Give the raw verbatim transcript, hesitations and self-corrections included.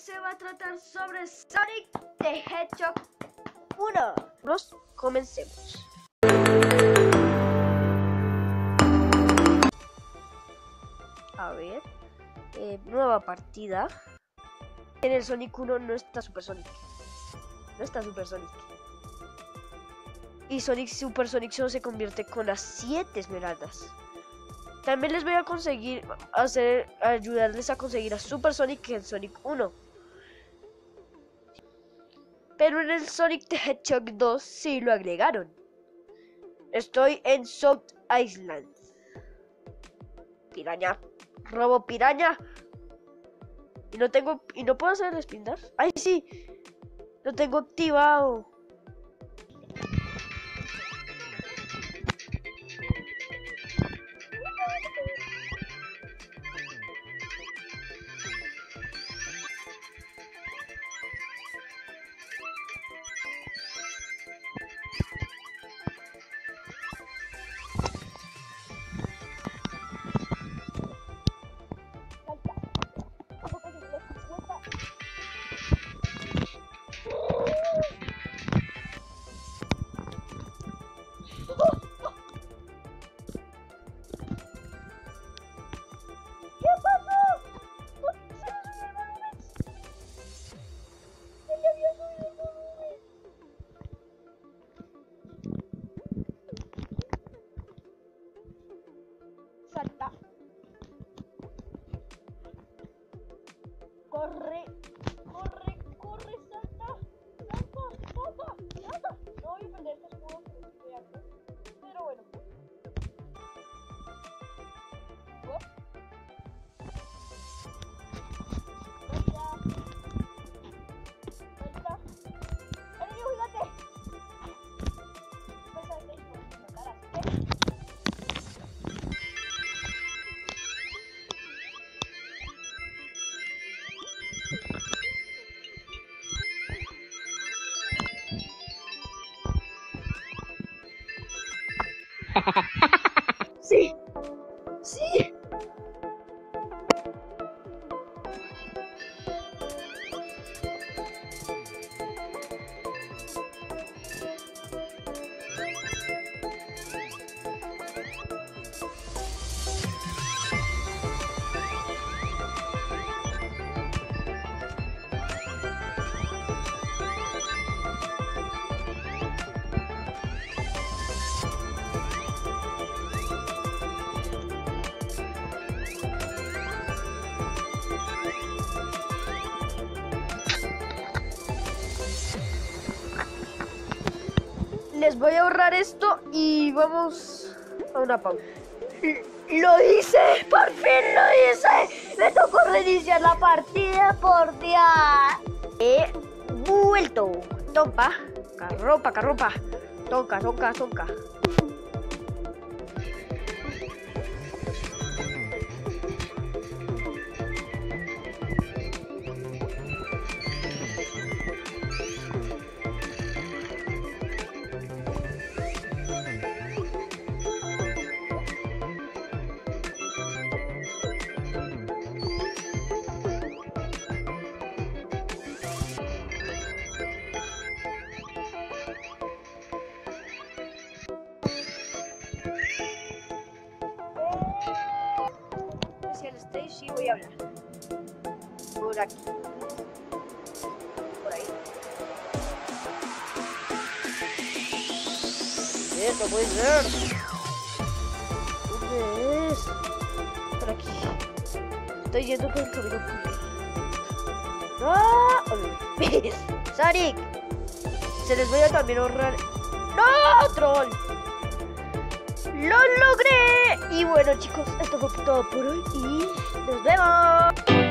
se va a tratar sobre Sonic the Hedgehog uno. Nos comencemos. A ver, eh, nueva partida. En el Sonic uno no está Super Sonic. No está Super Sonic. Y Sonic Super Sonic solo se convierte con las siete esmeraldas. También les voy a conseguir hacer, ayudarles a conseguir a Super Sonic en Sonic uno. Pero en el Sonic the Hedgehog dos sí lo agregaron. Estoy en South Island. Piraña. Robo piraña. Y no tengo. Y no puedo hacer el spin dash. Ay, sí. Lo tengo activado. Salta. Corre, corre, corre, salta, salta, salta, salta. No voy a perder este escudo que estoy acá. Pero bueno. Up. Salta. Salta. ¡Enemigo gigante! Pasa de seis por la cara, ¿eh? Sí, sí. Les voy a ahorrar esto y vamos a una pausa. ¡Lo hice! ¡Por fin lo hice! ¡Me tocó reiniciar la partida, por Dios! He vuelto. Topa, carropa, carropa. Toca, toca, toca. Stage sí voy a hablar. Por aquí. Por ahí. Esto puede ser. ¿Dónde es? Por aquí. Estoy yendo por el camino. ¡Ah! ¡Sonic! Se les voy a también ahorrar. ¡No! ¡Troll! ¡Lo logré! Y bueno, chicos, esto fue todo por hoy y nos vemos.